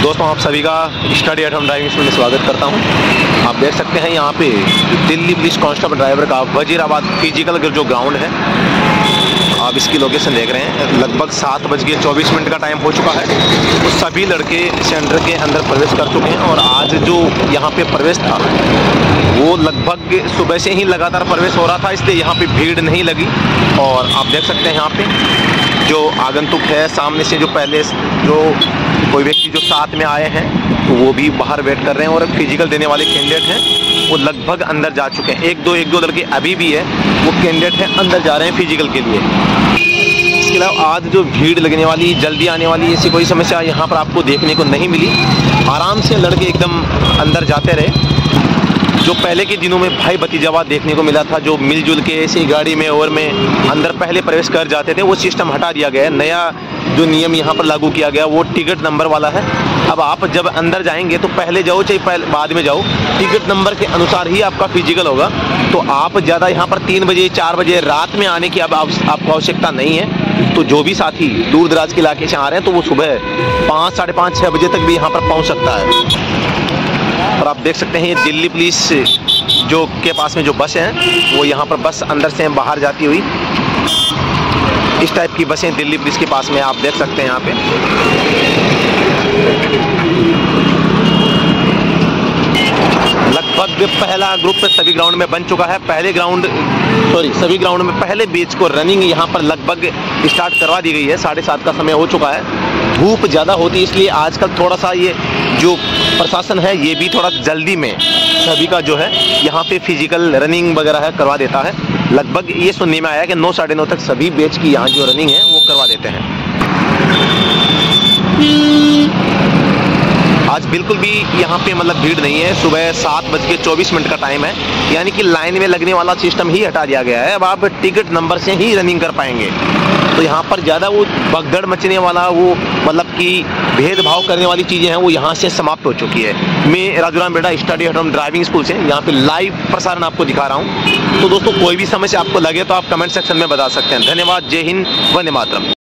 दोस्तों आप सभी का study at home driving school में स्वागत करता हूं। आप देख सकते हैं यहाँ पे दिल्ली पुलिस कांस्टेबल ड्राइवर का वजीराबाद फिजिकल जो ग्राउंड है, आप इसकी लोकेशन देख रहे हैं। लगभग 7:24 का टाइम हो चुका है। तो सभी लड़के सेंटर के अंदर प्रवेश कर चुके हैं और आज जो यहाँ पे प्रवेश था वो लगभग सुबह से ही लगातार प्रवेश हो रहा था, इसलिए यहाँ पे भीड़ नहीं लगी। और आप देख सकते हैं यहाँ पे जो आगंतुक है सामने से, जो पहले जो कोई व्यक्ति जो साथ में आए हैं तो वो भी बाहर वेट कर रहे हैं और फिजिकल देने वाले कैंडिडेट हैं वो लगभग अंदर जा चुके हैं। एक दो लड़के अभी भी है, वो कैंडिडेट हैं अंदर जा रहे हैं फिजिकल के लिए। इसके अलावा आज जो भीड़ लगने वाली, जल्दी आने वाली, ऐसी कोई समस्या यहाँ पर आपको देखने को नहीं मिली। आराम से लड़के एकदम अंदर जाते रहे। जो पहले के दिनों में भाई भतीजावाद देखने को मिला था, जो मिलजुल के ऐसी गाड़ी में और में अंदर पहले प्रवेश कर जाते थे, वो सिस्टम हटा दिया गया है। नया जो नियम यहाँ पर लागू किया गया वो टिकट नंबर वाला है। अब आप जब अंदर जाएंगे तो पहले जाओ चाहे बाद में जाओ, टिकट नंबर के अनुसार ही आपका फिजिकल होगा। तो आप ज़्यादा यहाँ पर 3 बजे 4 बजे रात में आने की अब आपको आवश्यकता नहीं है। तो जो भी साथी दूर दराज के इलाके से आ रहे हैं तो वो सुबह 5, साढ़े 5, 6 बजे तक भी यहाँ पर पहुँच सकता है। और आप देख सकते हैं ये दिल्ली पुलिस जो के पास में जो बस हैं वो यहाँ पर बस अंदर से बाहर जाती हुई, इस टाइप की बसें दिल्ली पुलिस के पास में आप देख सकते हैं यहाँ पे। लगभग पहला ग्रुप सभी ग्राउंड में बन चुका है। सभी ग्राउंड में पहले बैच को रनिंग यहाँ पर लगभग स्टार्ट करवा दी गई है। 7:30 का समय हो चुका है। धूप ज़्यादा होती है इसलिए आजकल थोड़ा सा ये जो प्रशासन है ये भी थोड़ा जल्दी में सभी का जो है यहाँ पे फिजिकल रनिंग वगैरह है करवा देता है। लगभग ये सुनने में आया कि 9, साढ़े 9 तक सभी बैच की यहाँ जो रनिंग है वो करवा देते हैं। आज बिल्कुल भी यहाँ पे मतलब भीड़ नहीं है। सुबह 7:24 का टाइम है, यानी कि लाइन में लगने वाला सिस्टम ही हटा दिया गया है। अब आप टिकट नंबर से ही रनिंग कर पाएंगे। तो यहाँ पर ज़्यादा वो भगदड़ मचने वाला, वो मतलब कि भेदभाव करने वाली चीज़ें हैं वो यहाँ से समाप्त हो चुकी है। मैं राजूराम बेटा study at home driving school से यहाँ पे लाइव प्रसारण आपको दिखा रहा हूँ। तो दोस्तों कोई भी समस्या आपको लगे तो आप कमेंट सेक्शन में बता सकते हैं। धन्यवाद। जय हिंद, वंदे मातरम।